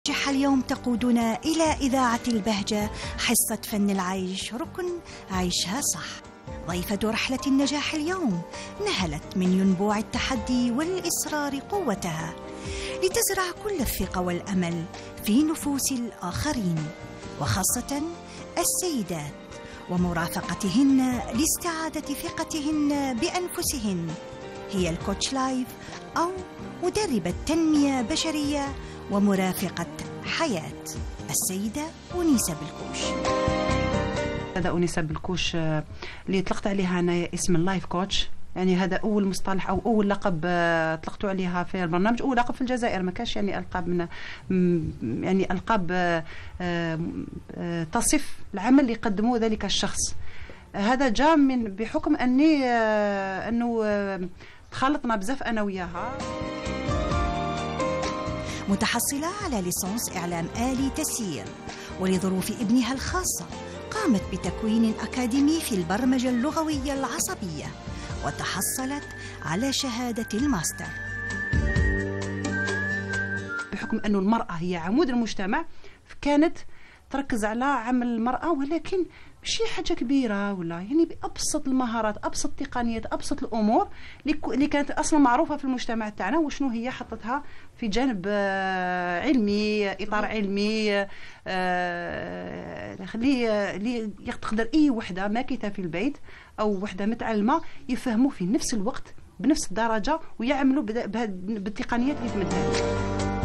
اليوم تقودنا إلى إذاعة البهجة، حصة فن العيش، ركن عيشها صح. ضيفة رحلة النجاح اليوم نهلت من ينبوع التحدي والإصرار قوتها لتزرع كل الثقة والأمل في نفوس الآخرين، وخاصة السيدات، ومرافقتهن لاستعادة ثقتهن بأنفسهن. هي الكوتش لايف أو مدربة تنمية بشرية ومرافقة حياة، السيدة أنيسة بالكوش. هذا أنيسة بالكوش اللي طلقت عليها أنا اسم اللايف كوتش، يعني هذا أول مصطلح أو أول لقب طلقت عليها في البرنامج، أول لقب في الجزائر، ما كاش يعني ألقاب من يعني ألقاب تصف العمل اللي يقدمه ذلك الشخص. هذا جاء من بحكم أنه تخلطنا بزاف أنا وياها. متحصلة على ليسانس إعلام آلي تسيير، ولظروف ابنها الخاصة قامت بتكوين أكاديمي في البرمجة اللغوية العصبية، وتحصلت على شهادة الماستر. بحكم أن المرأة هي عمود المجتمع، كانت تركز على عمل المرأة، ولكن ماشي حاجة كبيرة، ولا يعني بأبسط المهارات، أبسط التقنيات، أبسط الأمور اللي كانت أصلا معروفة في المجتمع تاعنا، وشنو هي حطتها في جانب علمي، إطار علمي اللي تقدر أي وحدة ماكثة في البيت أو وحدة متعلمة يفهموا في نفس الوقت بنفس الدرجة ويعملوا بالتقنيات اللي تمدها.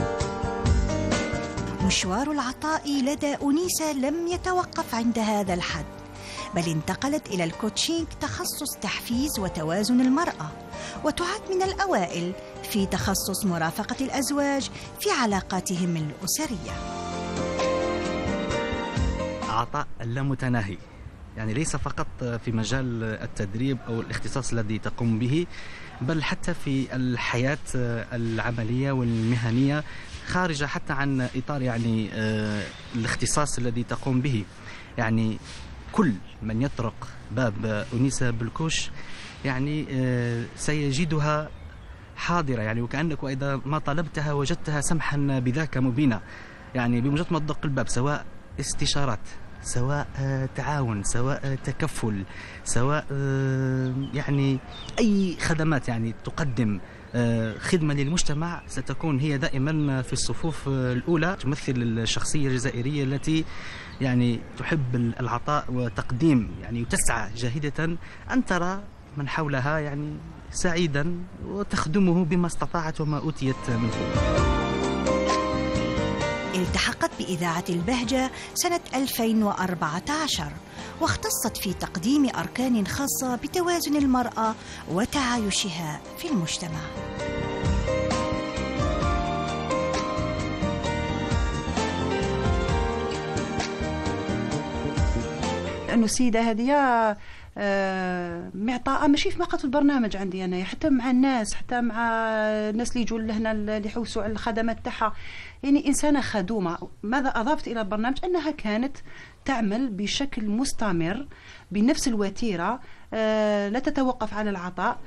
مشوار العطاء لدى أنيسة لم يتوقف عند هذا الحد، بل انتقلت إلى الكوتشينج، تخصص تحفيز وتوازن المرأة، وتعد من الأوائل في تخصص مرافقة الأزواج في علاقاتهم الأسرية. عطاء اللامتناهي، يعني ليس فقط في مجال التدريب أو الاختصاص الذي تقوم به، بل حتى في الحياة العملية والمهنية، خارجة حتى عن إطار يعني الاختصاص الذي تقوم به. يعني كل من يطرق باب أنيسة بالكوش يعني سيجدها حاضرة، يعني وكأنك إذا ما طلبتها وجدتها سمحا بذاك مبينا. يعني بمجرد ما تدق الباب، سواء استشارات، سواء تعاون، سواء تكفل، سواء يعني أي خدمات يعني تقدم خدمة للمجتمع، ستكون هي دائما في الصفوف الأولى. تمثل الشخصية الجزائرية التي يعني تحب العطاء وتقديم، يعني وتسعى جاهدة أن ترى من حولها يعني سعيدا وتخدمه بما استطاعت وما أوتيت من فضل. التحقت بإذاعة البهجة سنة 2014، واختصت في تقديم أركان خاصة بتوازن المرأة وتعايشها في المجتمع. لأنه السيدة هذه معطاءة ماشي فقط في البرنامج عندي أنا، حتى مع الناس، حتى مع الناس اللي يجوا لهنا اللي يحوسوا على الخدمات تاعها، يعني إنسانة خدومة. ماذا أضافت إلى البرنامج؟ أنها كانت تعمل بشكل مستمر بنفس الوتيرة، لا تتوقف على العطاء.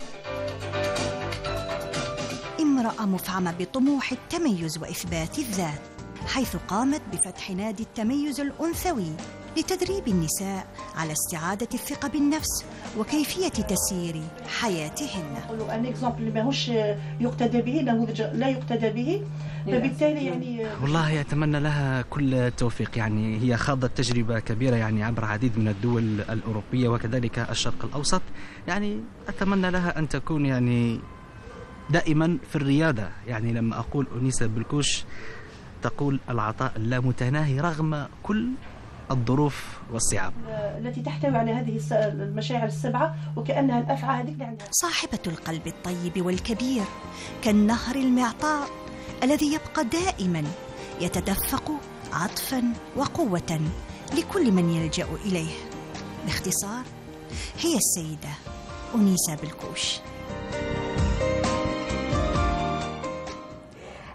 امرأة مفعمة بطموح التميز وإثبات الذات، حيث قامت بفتح نادي التميز الأنثوي لتدريب النساء على استعادة الثقة بالنفس وكيفية تسيير حياتهن. الإكزامبل اللي ماهوش يقتدى به، نموذج لا يقتدى به، فبالتالي يعني والله أتمنى لها كل التوفيق. يعني هي خاضت تجربة كبيرة يعني عبر عديد من الدول الأوروبية وكذلك الشرق الأوسط. يعني أتمنى لها أن تكون يعني دائما في الريادة. يعني لما أقول أنيسة بالكوش تقول العطاء اللامتناهي رغم كل الظروف والصعاب التي تحتوي على هذه المشاعر السبعة، وكأنها الأفعى هذيك اللي عندها. صاحبة القلب الطيب والكبير، كالنهر المعطاء الذي يبقى دائما يتدفق عطفا وقوة لكل من يلجأ إليه. باختصار، هي السيدة أنيسة بالكوش.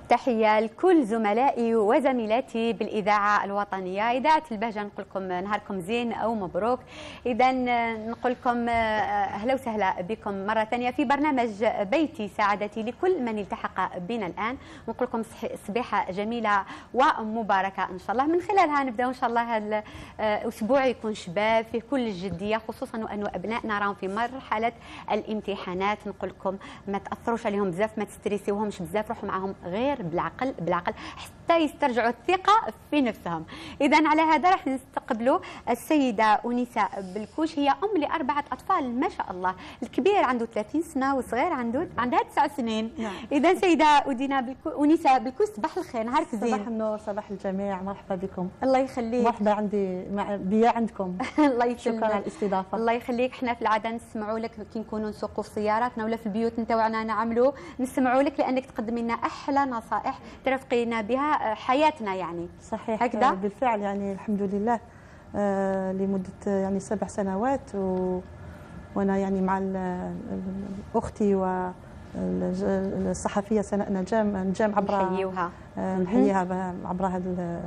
تحية لكل زملائي وزميلاتي بالإذاعة الوطنية، إذاعة البهجة. نقول لكم نهاركم زين أو مبروك. إذا نقول لكم أهلا وسهلا بكم مرة ثانية في برنامج بيتي سعادتي لكل من التحق بنا الآن. نقول لكم صبيحة جميلة ومباركة إن شاء الله. من خلالها نبدأ إن شاء الله هذا الأسبوع يكون شباب فيه كل الجدية، خصوصا وأنه أبنائنا راهم في مرحلة الامتحانات. نقول لكم ما تأثروش عليهم بزاف، ما تستريسيوهمش بزاف، روحوا معهم غير بالعقل حتى يسترجعوا الثقة في نفسهم. إذا على هذا راح نستقبلوا السيدة أنيسة بلكوش، هي أم ل4 أطفال ما شاء الله. الكبير عنده 30 سنة والصغير عندها 9 سنين. إذا سيدة أنيسة بلكوش، صباح الخير، نهارك زين. صباح النور، صباح الجميع، مرحبا بكم. الله يخليك. مرحبا بيا عندكم. الله يسلمك. شكرا على الاستضافة. الله يخليك. احنا في العادة نسمعوا لك كي نكونوا نسوقوا في سياراتنا ولا في البيوت نتاعنا نعملوا، نسمعوا لك لأنك تقدمي لنا أحلى نصائح ترفقينا بها حياتنا يعني. صحيح هكذا بالفعل، يعني الحمد لله لمدة يعني 7 سنوات وأنا يعني مع أختي والصحفية سناء نجام عبر نحييها عبر هذا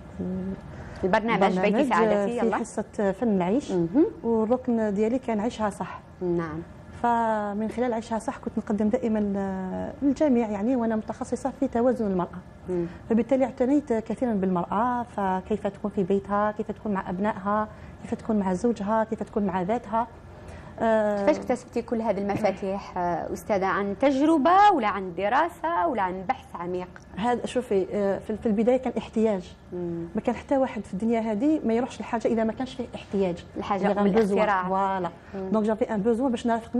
البرنامج بيتي سعادتي. في حصة فن العيش، والركن ديالي كان عيشها صح. نعم. فمن خلال عيشها صح كنت نقدم دائما للجميع يعني، وانا متخصصه في توازن المراه. فبالتالي اعتنيت كثيرا بالمراه، فكيف تكون في بيتها، كيف تكون مع ابنائها، كيف تكون مع زوجها، كيف تكون مع ذاتها. كيفاش اكتسبتي كل هذه المفاتيح استاذه؟ عن تجربه ولا عن دراسه ولا عن بحث عميق؟ هذا شوفي، في البدايه كان احتياج. ما كان حتى واحد في الدنيا هذه ما يروحش لحاجه اذا ما كانش فيه احتياج. الحاجه بالاختراع. فوالا. دونك جافي ان بوزوان باش نرافق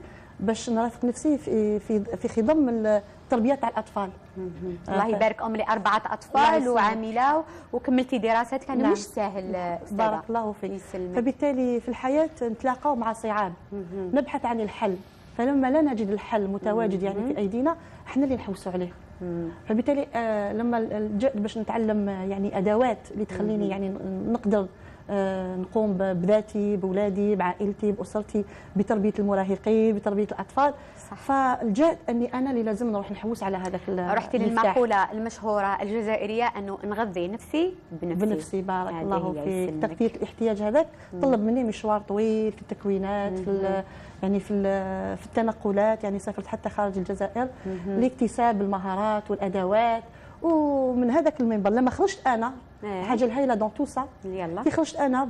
نفسي في خضم التربيه تاع الاطفال. الله يبارك. ام ل4 اطفال وعامله وكملتي دراستك، كان مش سهل استاذه. بارك الله فيك. فبالتالي في الحياه نتلاقاو مع صعاب، نبحث عن الحل، فلما لا نجد الحل متواجد يعني في ايدينا احنا اللي نحوسوا عليه. فبالتالي لما لجأت باش نتعلم يعني ادوات اللي تخليني يعني نقدر نقوم بذاتي، بولادي، بعائلتي، باسرتي، بتربيه المراهقين، بتربيه الاطفال. صح. فلجأت اني انا اللي لازم نروح نحوس على هذاك. رحتي للمقوله المشهوره الجزائريه انه نغذي نفسي بنفسي. بارك الله فيك. تغذيه الاحتياج هذاك طلب مني مشوار طويل في التكوينات، يعني في التنقلات، يعني سافرت حتى خارج الجزائر لاكتساب المهارات والادوات. ومن هذاك المنبر لما خرجت انا الحاجه الهائله دون تو سا، كي خرجت انا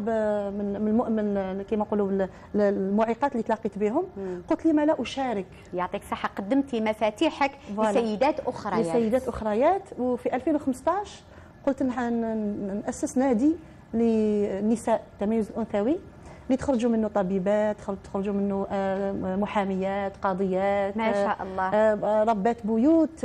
من كيما نقولوا المعيقات اللي تلاقيت بهم، قلت لي ما لا اشارك. يعطيك الصحه. قدمتي مفاتيحك لسيدات اخريات. وفي 2015 قلت ناسس نادي للنساء التميز الانثوي اللي تخرجوا منه طبيبات، تخرجوا منه محاميات، قاضيات، ما شاء الله، ربات بيوت،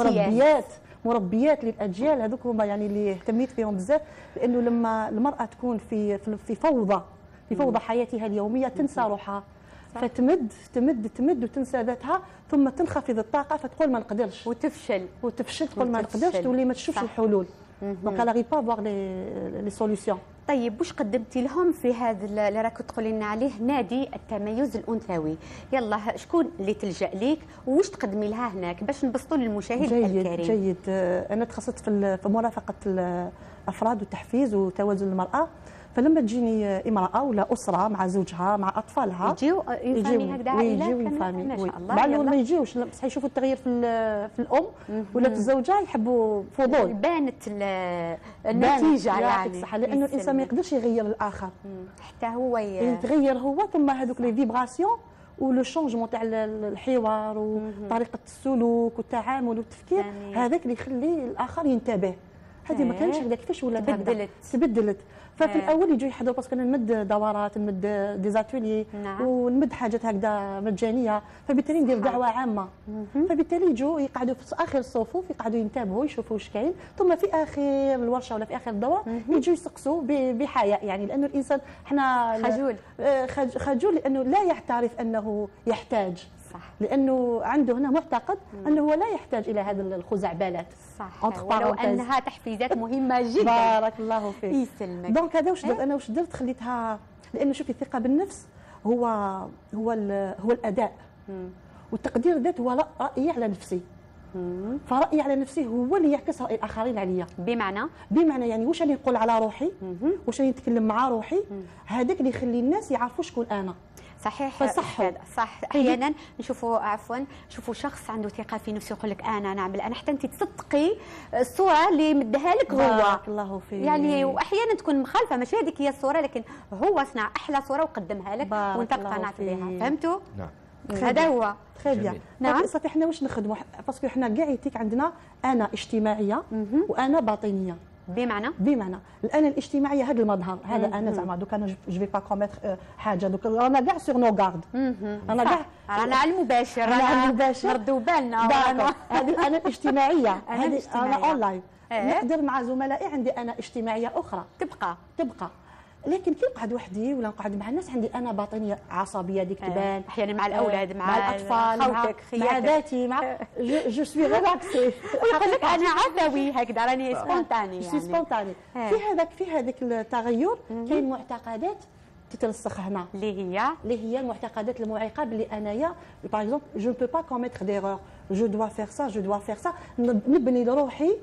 مربيات للاجيال. هذوك هما يعني اللي اهتميت فيهم بزاف، لانه لما المراه تكون في فوضى حياتها اليوميه تنسى روحها، فتمد وتنسى ذاتها، ثم تنخفض الطاقه فتقول ما نقدرش، وتفشل تقول ما نقدرش، تولي ما تشوفش الحلول. دونك لا غي با فوار لي سوليسيون. طيب واش قدمتي لهم في هذا اللي راك تقولي لنا عليه نادي التميز الانثوي؟ يلا شكون اللي تلجا ليك واش تقدمي لها هناك باش نبسطوا للمشاهد الكريم؟ جيد. انا تخصصت في مرافقه الافراد والتحفيز وتوازن المراه. فلما تجيني امراه ولا اسره مع زوجها مع اطفالها يجيو هكذا عائله ما شاء الله. بعضهم ما يجيوش بصح يشوفوا التغيير في الام ولا الزوجه، يحبوا فضول، بانت النتيجه يعني صح. لانه الانسان ما يقدرش يغير الاخر، حتى هو يتغير هو. ثم هذوك لي فيبراسيون ولو شونجمون تاع الحوار وطريقه السلوك والتعامل والتفكير، هذاك اللي يخلي الاخر ينتبه. هذه ما كانش هكذا، كيفاش ولات تبدلت. ففي الاول يجوا يحضروا باسكو انا نمد دورات، نمد ديزاتولي، ونمد حاجات هكذا مجانيه، فبالتالي ندير دعوه عامه. فبالتالي يجوا يقعدوا في اخر الصفوف، يقعدوا ينتبهوا يشوفوا واش كاين، ثم في اخر الورشه ولا في اخر الدوره يجوا يسقسوا بحياء، يعني لانه الانسان احنا خجول لانه لا يعترف انه يحتاج. صح. لانه عنده هنا معتقد انه هو لا يحتاج الى هذا الخزعبلات. صح. ولو انها تحفيزات مهمه جدا. بارك الله فيك. يسلمك. دونك هذا واش درت انا، واش درت خليتها، لانه شوفي الثقه بالنفس هو الاداء، والتقدير الذات هو رايي على نفسي. فرأيي على نفسي هو اللي يعكس رأي الآخرين عليا. بمعنى يعني واش راني نقول على روحي، واش راني نتكلم مع روحي، هذاك اللي يخلي الناس يعرفوا شكون أنا. صحيح. صح. احيانا نشوفوا شخص عنده ثقه في نفسه يقول لك انا نعمل، انا حتى انت تصدقي الصوره اللي مدها لك هو. بارك الله فيك. يعني واحيانا تكون مخالفه، ماشي هذيك هي الصوره، لكن هو صنع احلى صوره وقدمها لك وانت اقتنعت بها. فهمتوا؟ نعم. هذا هو. تري بيان. نعم. صافي حنا واش نخدموا، باسكو حنا كاع يتيك عندنا انا اجتماعيه وانا باطنيه. بمعنى الان الاجتماعيه هذا المظهر، هذا انا زعما دوك انا جو في با كوميتر حاجه، دوك رانا كاع سور نو غارد، انا كاع رانا على المباشر نردوا بالنا. هذه انا الاجتماعيه، هذه انا اونلاين. نقدر مع زملائي عندي انا اجتماعيه اخرى تبقى، لكن كي نقعد وحدي ولا نقعد مع الناس عندي انا باطنيه عصبيه ديك تبان احيانا مع الاولاد، مع الاطفال، مع ذاتي، مع جو سوي ريلاكسي. ويقول لك انا عفوي هكذا، راني سبونتاني. في هذاك التغير كاين معتقدات تترسخ هنا اللي هي المعتقدات المعيقه بلي انايا باغ اكزومبل جو نو بو با كوميتر ديرور، جو دوا فير سا، نبني لروحي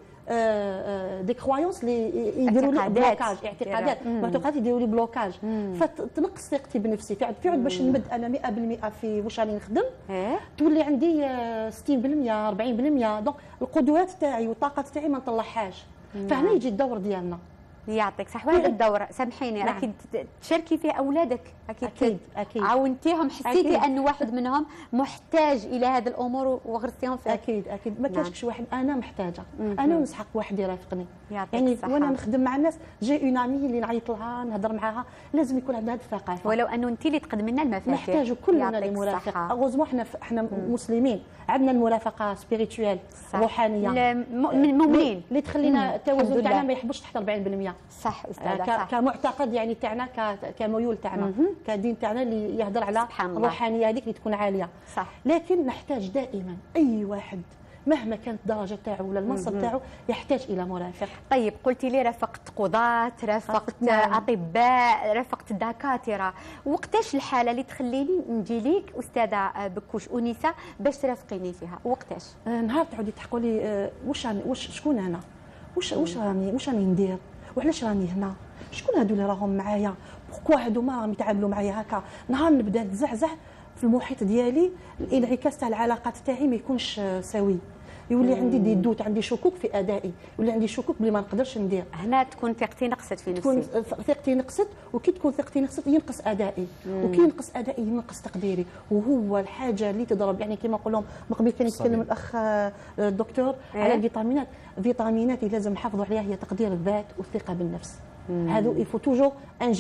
دي كرويونس اللي يديروا لي بلوكاج، معتقدات يديروا لي بلوكاج، فتنقص ثقتي بنفسي. في عود باش نمد انا 100% في واش راني نخدم، تولي عندي 60% 40%. دونك القدرات تاعي والطاقه تاعي ما نطلعهاش، فهنا يجي الدور ديالنا. يعطيك صح. وهذا الدور سامحيني راكي تشاركي فيه اولادك، اكيد عاونتيهم، حسيتي ان واحد منهم محتاج الى هذه الامور وغرستيهم فيه. اكيد ما كاينش شي واحد انا محتاجه، انا نسحق واحد يرافقني. يعني وانا نخدم مع الناس جاي اون امي اللي نعيط لها نهضر معاها، لازم يكون عندها هذه الثقافه، ولو انه انت اللي تقدمي لنا المفاتيح. نحتاجوا كلنا المرافقه. غوزمو احنا مسلمين عندنا المرافقه سبيريتوال روحانيه، مؤمنين اللي تخلينا التوازن تاعنا ما يحبش تحت 40%. صح استاذه. صح. كمعتقد يعني تاعنا كميول تاعنا كدين تاعنا اللي يهضر على الروحانيه هذيك اللي تكون عاليه. صح. لكن نحتاج دائما اي واحد مهما كانت الدرجه تاعو ولا المنصب تاعو يحتاج الى مرافق. طيب قلتي لي رافقت قضاة، رافقت اطباء، رافقت دكاتره، وقتاش الحاله اللي تخليني نجي ليك استاذه بكوش انيسه باش ترافقيني فيها؟ وقتاش؟ نهار تعودي تحكوا لي واش شكون انا، واش راني ندير، وعلاش راني هنا، شكون هادو اللي راهم معايا، بوركوا هادو ما راهم يتعاملوا معايا هكا. نهار نبدا نتزعزع في المحيط ديالي، الانعكاس تاع العلاقات تاعي ما يكونش سوي، يولي عندي دي دوت، عندي شكوك في ادائي، يولي عندي شكوك بلي ما نقدرش ندير. هنا تكون ثقتي نقصت في نفسي، تكون ثقتي نقصت، وكي تكون ثقتي نقصت ينقص ادائي، وكي ينقص ادائي ينقص تقديري، وهو الحاجه اللي تضرب. يعني كما نقول لهم من قبل كان يتكلم الاخ الدكتور على الفيتامينات، الفيتامينات اللي لازم نحافظوا عليها هي تقدير الذات والثقه بالنفس. هذو يفو توجور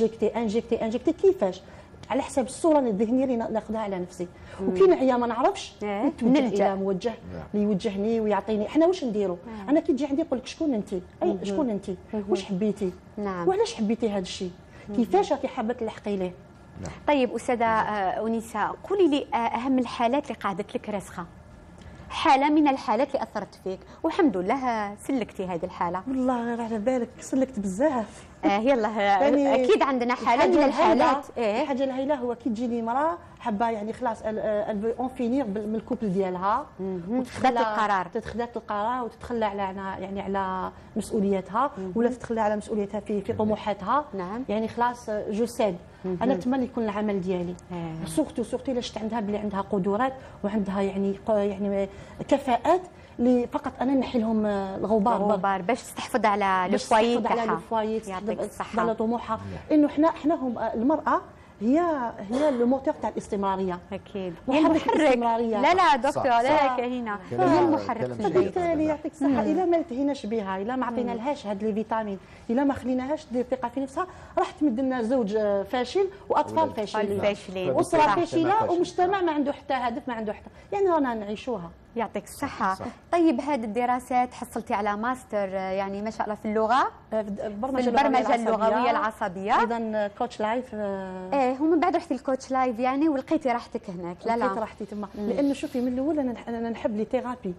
انجكتي كيفاش؟ على حساب الصوره الذهنيه اللي ناخذها على نفسي. وكي نعيا ما نعرفش نتوجه الى موجه اللي يوجهني ويعطيني. احنا واش نديروا؟ انا كي تجي عندي نقول لك شكون انت؟ شكون انت؟ واش حبيتي؟ وعلاش حبيتي هذا الشيء؟ كيفاش راكي حابه تلحقي ليه؟ طيب استاذه انيسه، قولي لي اهم الحالات اللي قعدت لك راسخه، حاله من الحالات اللي اثرت فيك والحمد لله سلكتي هذه الحاله. والله غير على بالك سلكت بزاف. يلا يعني اكيد عندنا حاله من الحالات. الحاجه الهائله هو كي تجيني مراه حابه يعني خلاص اون فينير من الكوبل ديالها، تتخذات القرار وتتخلى على مسؤولياتها، ولا تتخلى على مسؤولياتها في طموحاتها. يعني خلاص جو سيد انا نتمنى يكون العمل ديالي سورتو الا شفت عندها بلي عندها قدرات وعندها يعني كفاءات اللي فقط انا نحي لهم الغبار باش تستحفظ على الفوايي تاعها، يعطيك الصحه، على طموحها. انه حنا هم المراه هي الموتور تاع الاستمراريه. اكيد محرك الاستمراريه. لا دكتور، لا كهينه، هي المحرك في البيت. بالتالي يعطيك الصحه الا ما التهيناش بها، الا ما عطينا لهاش هاد لي فيتامين، الا ما خليناهاش دير ثقه في نفسها، راح تمد لنا زوج فاشل واطفال فاشلين، اسره فاشله، ومجتمع ما عنده حتى هدف، ما عنده حتى يعني رانا نعيشوها. يعطيك الصحة. طيب هذه الدراسات حصلتي على ماستر يعني ما شاء الله في اللغة، في البرمجة اللغوية العصبية، أيضا كوتش لايف. ومن بعد رحتي الكوتش لايف يعني ولقيتي راحتك هناك. لقيت راحتي تما، لأنه شوفي من الأول أنا نحب لي ثيرابي،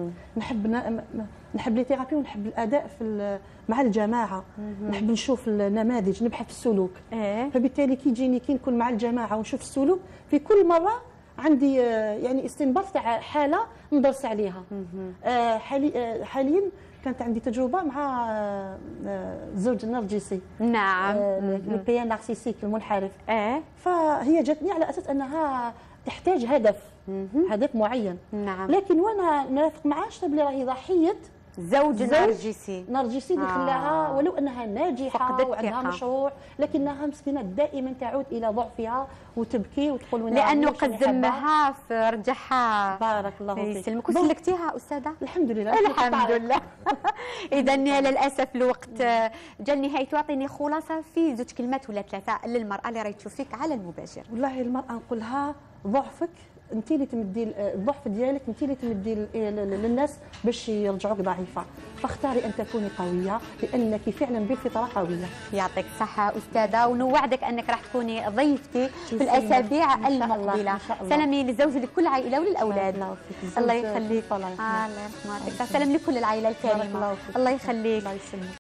نحب لي ثيرابي، ونحب الأداء مع الجماعة، نحب نشوف النماذج، نبحث في السلوك. فبالتالي كي نكون مع الجماعة ونشوف السلوك في كل مرة عندي يعني استنباط تاع حاله ندرس عليها. حاليا كانت عندي تجربه مع زوج نرجسي. نعم. البيان نارسيسيك المنحرف. فهي جاتني على اساس انها تحتاج هدف معين. نعم. لكن وانا نرافق معاه شفت بلي راهي ضحيه زوج نرجسي اللي خلاها ولو انها ناجحه وعندها ثقة. مشروع، لكنها مسكينه دائما تعود الى ضعفها وتبكي وتقول لانه قدمها في رجعها. بارك الله فيك. يسلمك. وسلكتيها استاذه؟ الحمد لله. الحمد لله. اذا للاسف الوقت جا النهايه. تعطيني خلاصه في زوج كلمات ولا ثلاثه للمراه اللي راهي تشوفك على المباشر. والله المراه نقولها ضعفك انت اللي تمدي الضعف ديالك، انت اللي تمدي للناس باش يرجعوك ضعيفه، فاختاري ان تكوني قويه لانك فعلا بالفطره قويه. يعطيك الصحه استاذه، ونوعدك انك راح تكوني ضيفتي في الاسابيع المقبله. سلامي للزوج ولكل عائله وللاولاد. الله يخليك. الله يرحمك. سلام لكل العائله الكريمه. الله يخليك.